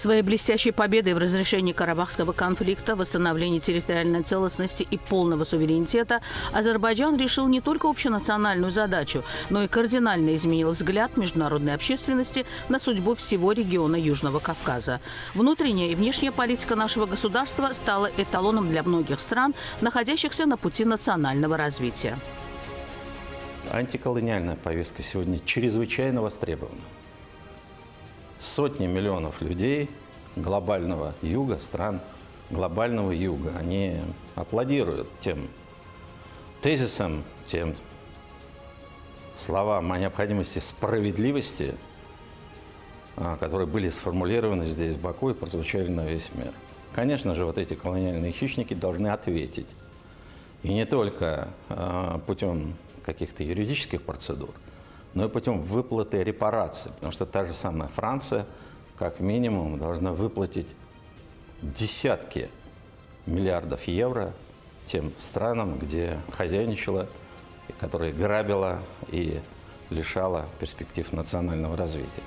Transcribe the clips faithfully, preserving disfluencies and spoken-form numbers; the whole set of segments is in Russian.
Своей блестящей победой в разрешении Карабахского конфликта, восстановлении территориальной целостности и полного суверенитета Азербайджан решил не только общенациональную задачу, но и кардинально изменил взгляд международной общественности на судьбу всего региона Южного Кавказа. Внутренняя и внешняя политика нашего государства стала эталоном для многих стран, находящихся на пути национального развития. Антиколониальная повестка сегодня чрезвычайно востребована. Сотни миллионов людей глобального юга, стран глобального юга, они аплодируют тем тезисам, тем словам о необходимости справедливости, которые были сформулированы здесь, в Баку, и прозвучали на весь мир. Конечно же, вот эти колониальные хищники должны ответить. И не только путем каких-то юридических процедур, но и путем выплаты репараций. Потому что та же самая Франция, как минимум, должна выплатить десятки миллиардов евро тем странам, где хозяйничала, которые грабила и лишала перспектив национального развития.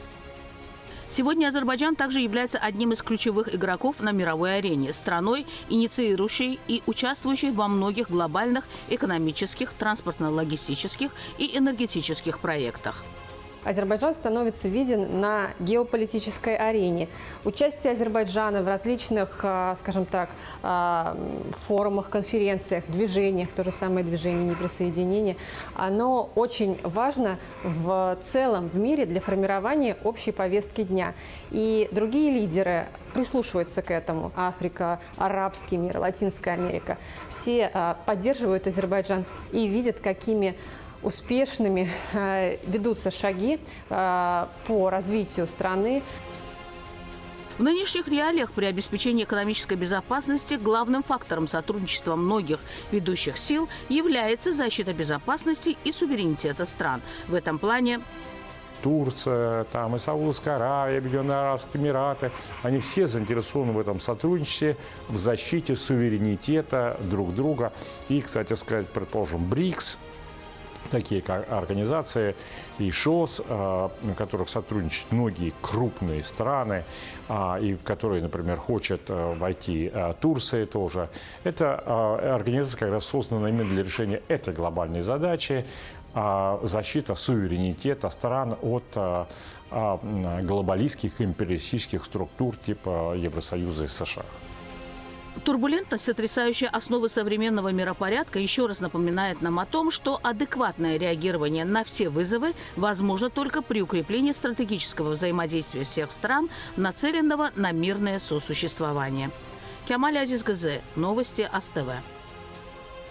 Сегодня Азербайджан также является одним из ключевых игроков на мировой арене, страной, инициирующей и участвующей во многих глобальных экономических, транспортно-логистических и энергетических проектах. Азербайджан становится виден на геополитической арене. Участие Азербайджана в различных, скажем так, форумах, конференциях, движениях, то же самое движение неприсоединения, оно очень важно в целом в мире для формирования общей повестки дня. И другие лидеры прислушиваются к этому. Африка, арабский мир, Латинская Америка. Все поддерживают Азербайджан и видят, какими успешными э, ведутся шаги э, по развитию страны. В нынешних реалиях при обеспечении экономической безопасности главным фактором сотрудничества многих ведущих сил является защита безопасности и суверенитета стран. В этом плане Турция, там, и Саудовская Аравия, Объединенные Арабские Эмираты, они все заинтересованы в этом сотрудничестве, в защите суверенитета друг друга. И, кстати сказать, предположим, БРИКС, такие как организации и ШОС, в которых сотрудничают многие крупные страны, и в которые, например, хочет войти Турция тоже. Это организация как раз создана именно для решения этой глобальной задачи – защита суверенитета стран от глобалистских империалистических структур типа Евросоюза и США. Турбулентность, сотрясающая основы современного миропорядка, еще раз напоминает нам о том, что адекватное реагирование на все вызовы возможно только при укреплении стратегического взаимодействия всех стран, нацеленного на мирное сосуществование. Кемаль Азизгазе, новости АСТВ.